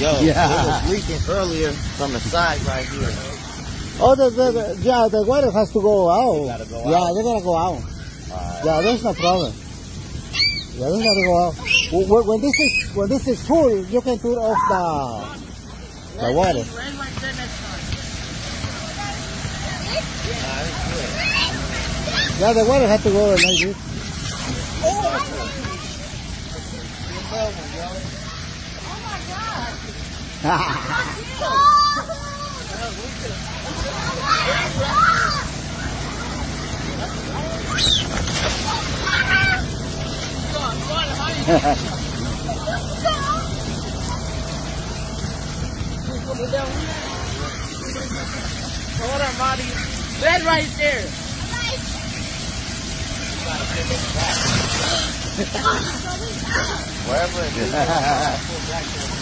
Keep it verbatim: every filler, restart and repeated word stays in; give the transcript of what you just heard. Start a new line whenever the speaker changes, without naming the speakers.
Yo,
Yeah.
it was leaking earlier from the side right here.
Oh, the, the, the, yeah, the water has to go out.
Gotta go
yeah,
out.
they're gonna go out.
Right.
Yeah, there's no problem. Yeah, they're gonna go out. When, when this is when this is full, you can turn off the the water. Yeah, the water has to go like this.
Hold on, Marty. Bed right there.
Wherever it is.